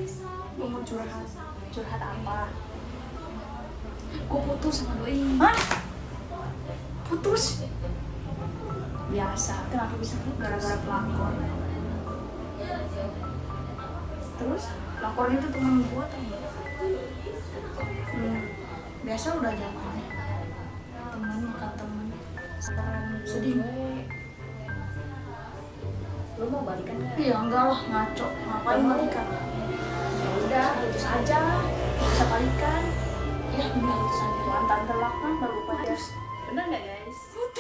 Gue mau curhat. Curhat apa? Gue putus sama doi. Hah? Putus Biasa. Kenapa bisa putus? gara-gara pelakor. Terus? Pelakor itu temen gue tau gak? Biasa udah zamannya temen bukan temen. Sedih. Lu mau balikan nggak? Iya enggak lah, ngaco. Ngapain Mau? balikan? Ya udah, putus aja. Bisa balikan. Ya bener putus aja. Mantan telak mah baru putus. Bener gak guys?